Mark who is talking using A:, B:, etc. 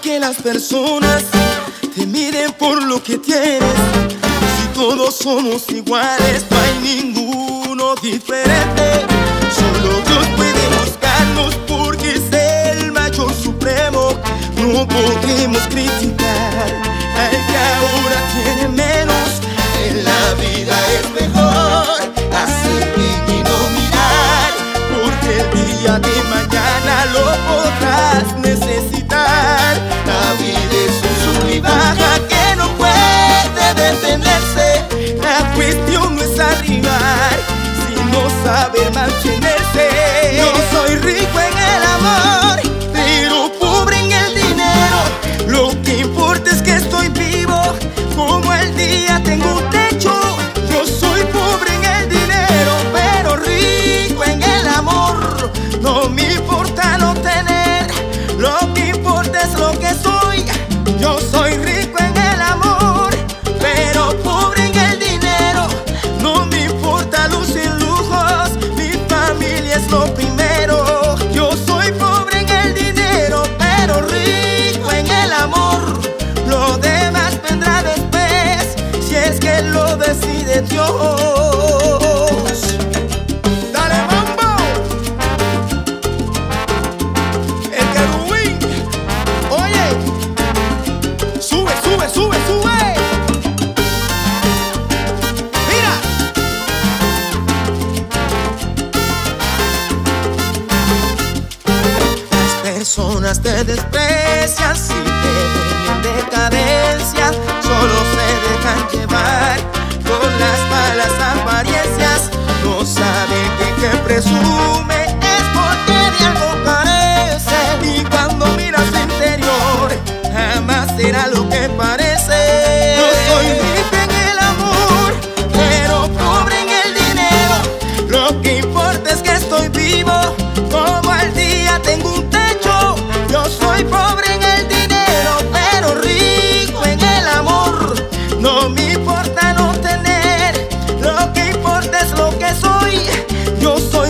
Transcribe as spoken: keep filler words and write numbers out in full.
A: que las personas te miren por lo que tienes. Si todos somos iguales, no hay ninguno diferente. Solo Dios puede buscarnos porque es el mayor supremo. No podemos criticar al que ahora tiene menos. En la vida es mejor hacer bien y no mirar, porque el día de mañana lo podrás necesitar. La vida es un sub y baja que no puede detenerse. La cuestión no es arribar, sino saber mantenerse. Yo soy rico en el amor, pero pobre en el dinero. Lo que importa es que estoy vivo, como el día tengo un techo. Yo soy pobre en el dinero, pero rico en el amor. No me importa no tener, lo que importa es lo que soy. Yo soy rico en el amor, pero pobre en el dinero. No me importa lucir lujos, mi familia es lo primero. Yo soy pobre en el dinero, pero rico en el amor. Lo demás vendrá después, si es que lo decide Dios. Dale mambo, el querubín. Oye, sube, sube, sube, sube. Mira. Las personas te desprecian si te ven en decadencia. Solo se dejan llevar por las malas apariencias. No saben que quien presume es porque de algo carece. Y cuando miras su interior, jamás será lo que parece. Yo soy rico en el amor, pero pobre en el dinero. Lo que importa es que estoy vivo, como al día tengo un techo. Yo soy pobre en el dinero, pero rico en el amor. No me importa no tener, lo que importa es lo que soy. Yo soy